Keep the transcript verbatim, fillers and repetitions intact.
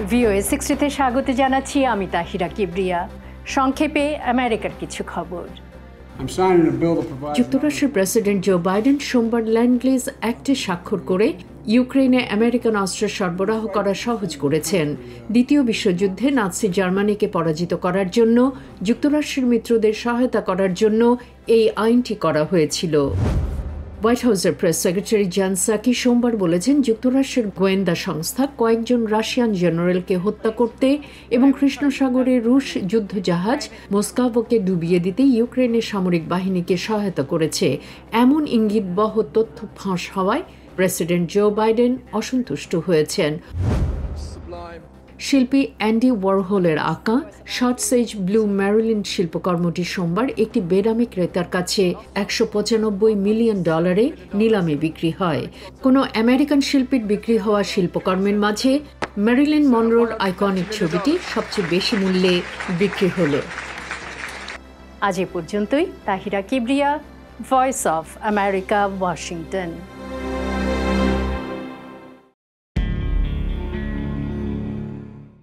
VOA সিক্সটিতে স্বাগত জানাচ্ছি আমি তাহিরা কিবরিয়া। সংক্ষেপে আমেরিকার কিছু খবর। যুক্তরাষ্ট্রের প্রেসিডেন্ট জো বাইডেন সোমবার ল্যান্ড লিজ অ্যাক্টে স্বাক্ষর করে ইউক্রেনে আমেরিকান অস্ত্র সরবরাহ করা সহজ করেছেন। দ্বিতীয় বিশ্বযুদ্ধে নাৎসি জার্মানিকে পরাজিত করার জন্য যুক্তরাষ্ট্রের মিত্রদের সহায়তা করার জন্য এই আইনটি করা হয়েছিল। হোয়াইট হাউসের প্রেস সেক্রেটারি জন সাকি সোমবার বলেছেন, যুক্তরাষ্ট্রের গোয়েন্দা সংস্থা কয়েকজন রাশিয়ান জেনারেলকে হত্যা করতে এবং কৃষ্ণ সাগরে রুশ যুদ্ধজাহাজ মস্কোভোকে ডুবিয়ে দিতে ইউক্রেনের সামরিক বাহিনীকে সহায়তা করেছে। এমন ইঙ্গিতবহ তথ্য ফাঁস হওয়ায় প্রেসিডেন্ট জো বাইডেন অসন্তুষ্ট হয়েছেন। শিল্পী অ্যান্ডি ওয়ারহোলের আঁকা শর্ট সেজ ব্লু ম্যারিলিন শিল্পকর্মটি সোমবার একটি বেনামী ক্রেতার কাছে একশো পঁচানব্বই মিলিয়ন ডলারে নিলামে বিক্রি হয়। কোনো আমেরিকান শিল্পীর বিক্রি হওয়া শিল্পকর্মের মাঝে ম্যারিলিন মনরোর আইকনিক ছবিটি সবচেয়ে বেশি মূল্যে বিক্রি হলো। আজ এ পর্যন্তই। Tahira Kibria, voice of America, Washington.